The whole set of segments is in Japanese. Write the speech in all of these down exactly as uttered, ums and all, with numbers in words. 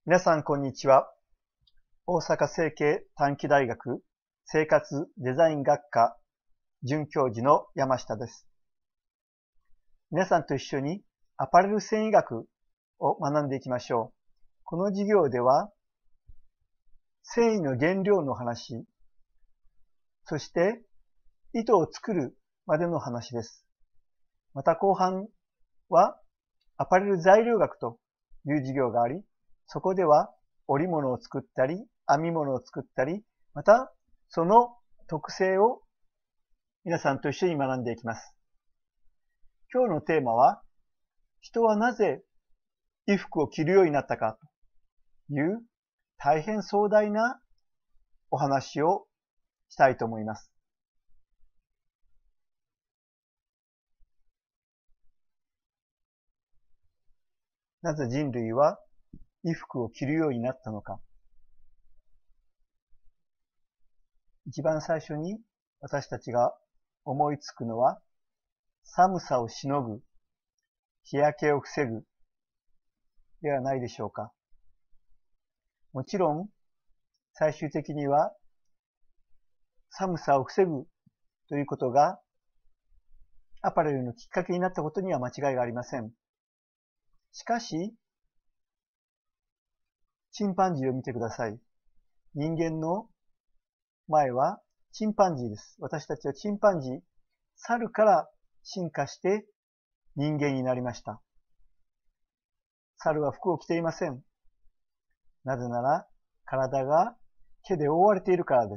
皆さん、こんにちは。大阪成蹊短期大学生活デザイン学科准教授の山下です。皆さんと一緒にアパレル繊維学を学んでいきましょう。この授業では、繊維の原料の話、そして糸を作るまでの話です。また後半はアパレル材料学という授業があり、そこでは織物を作ったり、編み物を作ったり、またその特性を皆さんと一緒に学んでいきます。今日のテーマは、人はなぜ衣服を着るようになったかという大変壮大なお話をしたいと思います。なぜ人類は衣服を着るようになったのか。一番最初に私たちが思いつくのは、寒さをしのぐ、日焼けを防ぐではないでしょうか。もちろん、最終的には寒さを防ぐということがアパレルのきっかけになったことには間違いがありません。しかし、チンパンジーを見てください。人間の前はチンパンジーです。私たちはチンパンジー、猿から進化して人間になりました。猿は服を着ていません。なぜなら、体が毛で覆われているからです。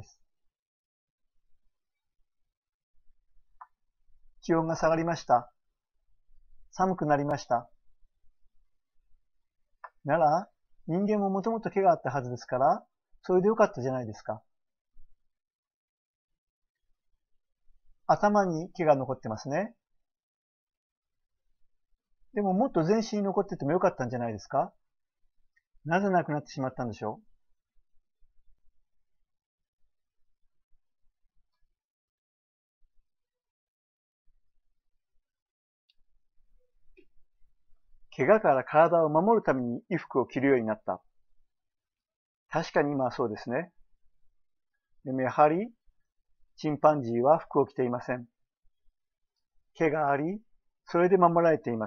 気温が下がりました。寒くなりました。なら、人間ももともと毛があったはずですから、それでよかったじゃないですか。頭に毛が残ってますね。でももっと全身に残っててもよかったんじゃないですか。なぜなくなってしまったんでしょう。怪我から体を守るために衣服を着るようになった。確かに今はそうですね。でもやはり、チンパンジーは服を着ていません。毛があり、それで守られています。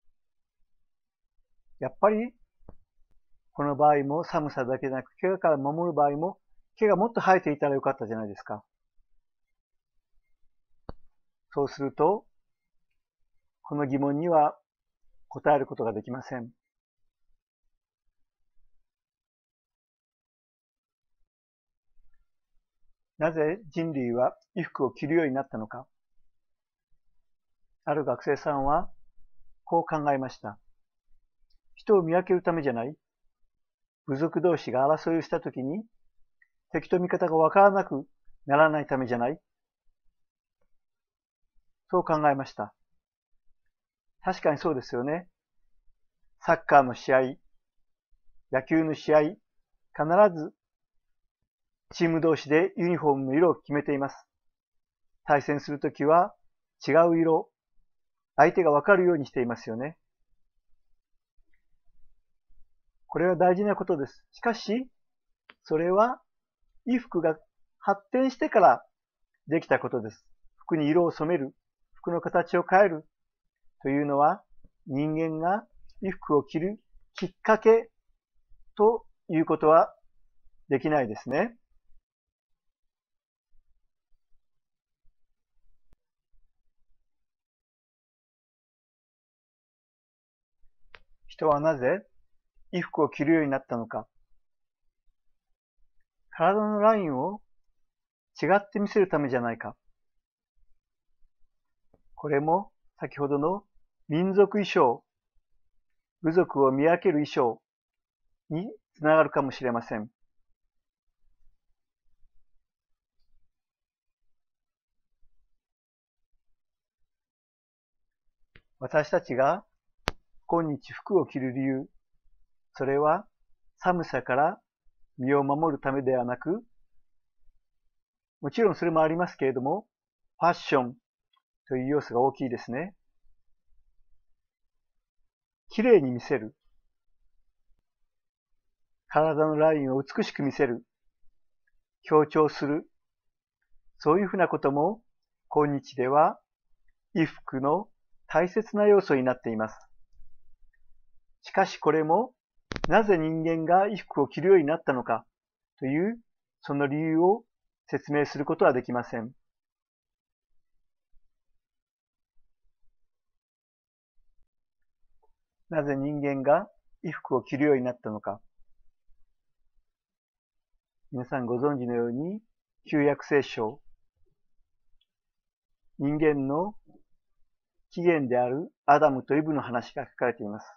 やっぱり、この場合も寒さだけでなく、怪我から守る場合も、毛がもっと生えていたらよかったじゃないですか。そうすると、この疑問には答えることができません。なぜ人類は衣服を着るようになったのか。ある学生さんはこう考えました。人を見分けるためじゃない。部族同士が争いをしたときに敵と味方がわからなくならないためじゃない。そう考えました。確かにそうですよね。サッカーの試合、野球の試合、必ずチーム同士でユニフォームの色を決めています。対戦するときは違う色、相手がわかるようにしていますよね。これは大事なことです。しかし、それは衣服が発展してからできたことです。服に色を染める、服の形を変えるというのは人間が衣服を着るきっかけということはできないですね。人はなぜ衣服を着るようになったのか。体のラインを違って見せるためじゃないか。これも先ほどの民族衣装、部族を見分ける衣装につながるかもしれません。私たちが今日服を着る理由、それは寒さから身を守るためではなく、もちろんそれもありますけれども、ファッションという要素が大きいですね。綺麗に見せる。 体のラインを美しく見せる、強調する、そういうふうなことも今日では衣服の大切な要素になっています。しかしこれもなぜ人間が衣服を着るようになったのかというその理由を説明することはできません。なぜ人間が衣服を着るようになったのか。皆さんご存知のように、旧約聖書、人間の起源であるアダムとイブの話が書かれています。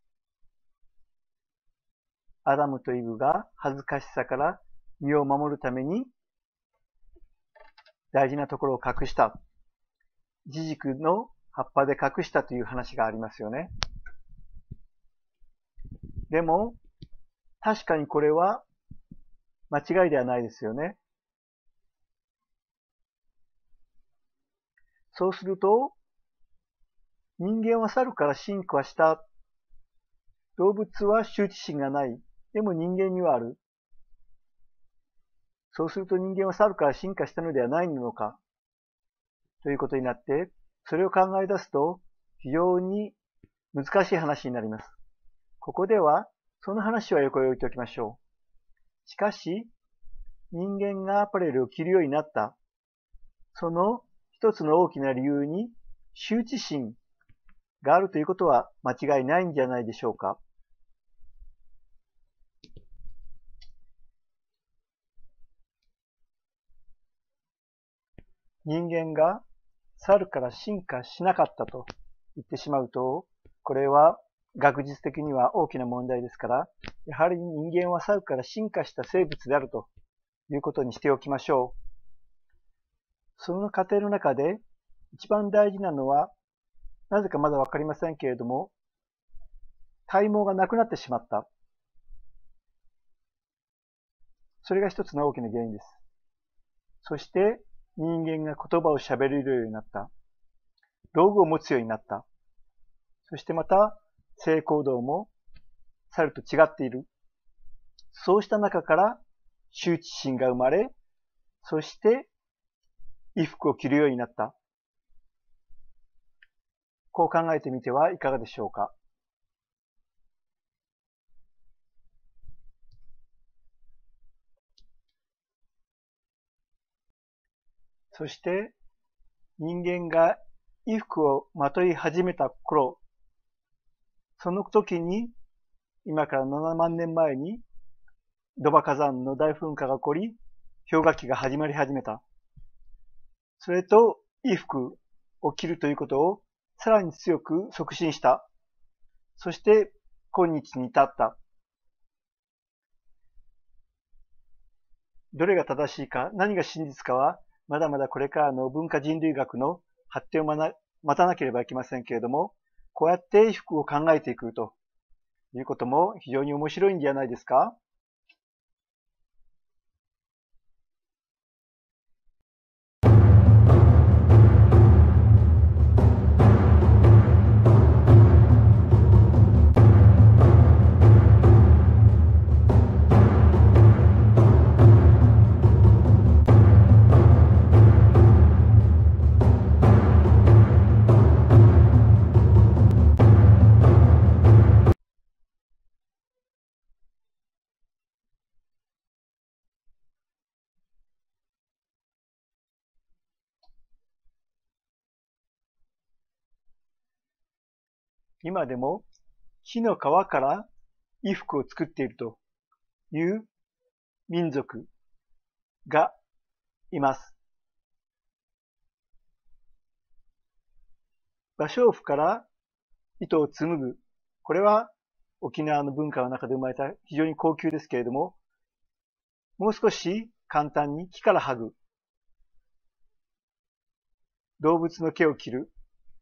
アダムとイブが恥ずかしさから身を守るために大事なところを隠した。イチジクの葉っぱで隠したという話がありますよね。でも、確かにこれは間違いではないですよね。そうすると、人間は猿から進化した。動物は羞恥心がない。でも人間にはある。そうすると人間は猿から進化したのではないのか。ということになって、それを考え出すと非常に難しい話になります。ここでは、その話は横に置いておきましょう。しかし、人間がアパレルを着るようになった。その一つの大きな理由に、羞恥心があるということは間違いないんじゃないでしょうか。人間が猿から進化しなかったと言ってしまうと、これは学術的には大きな問題ですから、やはり人間は猿から進化した生物であるということにしておきましょう。その過程の中で一番大事なのは、なぜかまだわかりませんけれども、体毛がなくなってしまった。それが一つの大きな原因です。そして人間が言葉を喋れるようになった。道具を持つようになった。そしてまた性行動も猿と違っている。そうした中から羞恥心が生まれ、そして衣服を着るようになった。こう考えてみてはいかがでしょうか。そして人間が衣服をまとい始めた頃、その時に今からななまんねんまえにドバ火山の大噴火が起こり、氷河期が始まり始めた。それと衣服を着るということをさらに強く促進した。そして今日に至った。どれが正しいか、何が真実かは、まだまだこれからの文化人類学の発展を待たなければいけませんけれども、こうやって衣服を考えていくということも非常に面白いんじゃないですか。今でも木の皮から衣服を作っているという民族がいます。芭蕉布から糸を紡ぐ。これは沖縄の文化の中で生まれた非常に高級ですけれども、もう少し簡単に木から剥ぐ。動物の毛を切る。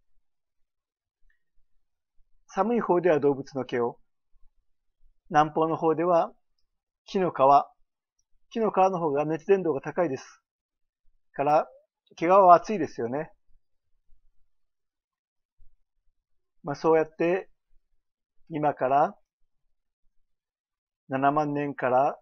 寒い方では動物の毛を、南方の方では木の皮。木の皮の方が熱伝導が高いです。から、毛皮は厚いですよね。まあそうやって今からななまんねんから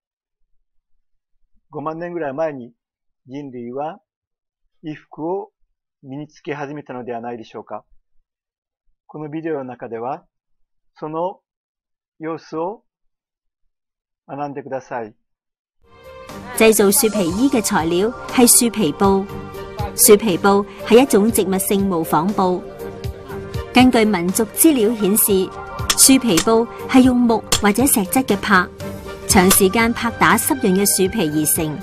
ごまんねんぐらい前に人類は衣服を身につけ始めたのではないでしょうか。このビデオの中ではその様子を學んでください。 製造樹皮衣嘅材料係樹皮布。樹皮布係一種植物性模仿布。根據民族資料顯示，樹皮布係用木或者石質嘅拍，長時間拍打濕潤嘅樹皮而成。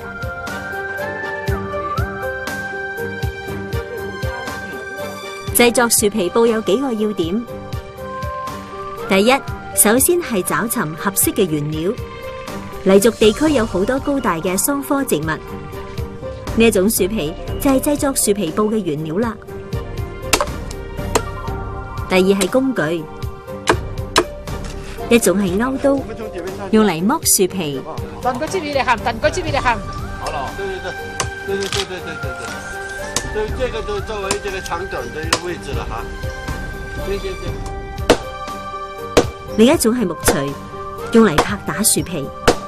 製作樹皮布有幾個要點。第一，首先係找尋合適嘅原料。黎族地區有好多高大嘅桑科植物，呢一種樹皮就係製作樹皮布嘅原料啦。第二係工具，一種係勾刀，用嚟剝樹皮。 等個這邊嚟行，等個這邊嚟行。 好了，對對對，對對對對對對對，對這個就作為這個長短的一個位置了哈。對對對。 另一種係木錘，用嚟拍打樹皮。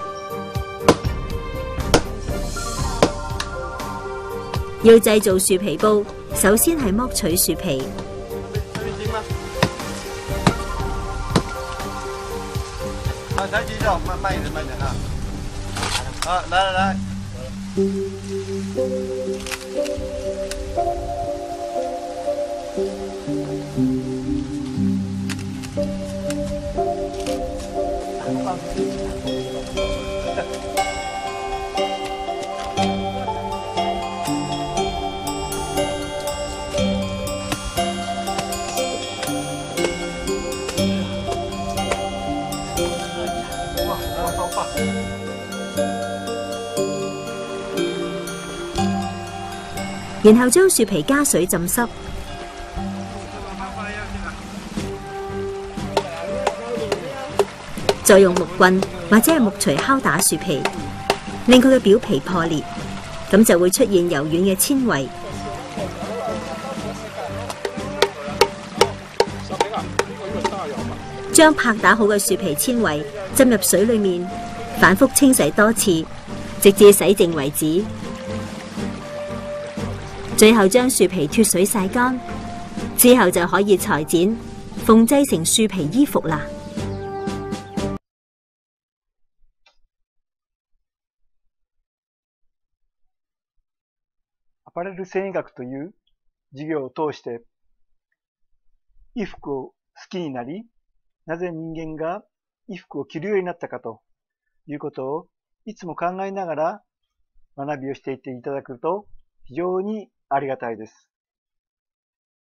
要製造樹皮布，首先係剝取樹皮。 啊，來幾條，慢慢一點，慢點啊！啊，來來來。 然後將樹皮加水浸濕，再用木棍或者係木錘敲打樹皮，令佢嘅表皮破裂，咁就會出現柔軟嘅纖維。將拍打好嘅樹皮纖維浸入水裏面，反覆清洗多次，直至洗淨為止。最後將樹皮脫水曬乾，之後就可以裁剪、縫製成樹皮衣服啦。 アパレル繊維学という授業を通して衣服を好きになり、なぜ人間が衣服を着るようになったかということをいつも考えながら学びをしていっていただくと非常にありがたいです。